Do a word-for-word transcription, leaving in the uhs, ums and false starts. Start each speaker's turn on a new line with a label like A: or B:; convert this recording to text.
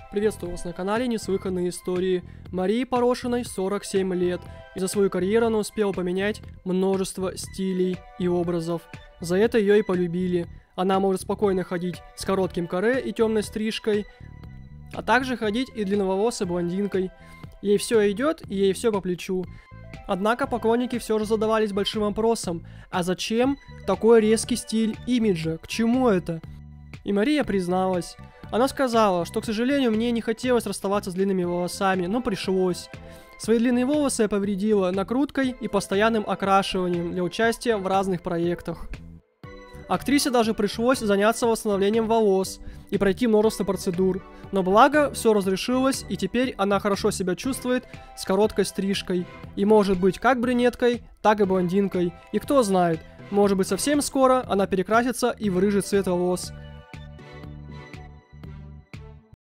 A: Приветствую вас на канале Неслыханные истории. Марии Порошиной сорок семь лет, и за свою карьеру она успела поменять множество стилей и образов. За это ее и полюбили. Она может спокойно ходить с коротким каре и темной стрижкой, а также ходить и длинноволосой блондинкой. Ей все идет, и ей все по плечу. Однако поклонники все же задавались большим вопросом: а зачем такой резкий стиль имиджа? К чему это? И Мария призналась. Она сказала, что, к сожалению, мне не хотелось расставаться с длинными волосами, но пришлось. Свои длинные волосы я повредила накруткой и постоянным окрашиванием для участия в разных проектах. Актрисе даже пришлось заняться восстановлением волос и пройти множество процедур. Но благо, все разрешилось, и теперь она хорошо себя чувствует с короткой стрижкой. И может быть как брюнеткой, так и блондинкой. И кто знает, может быть совсем скоро она перекрасится и в рыжий цвет волос.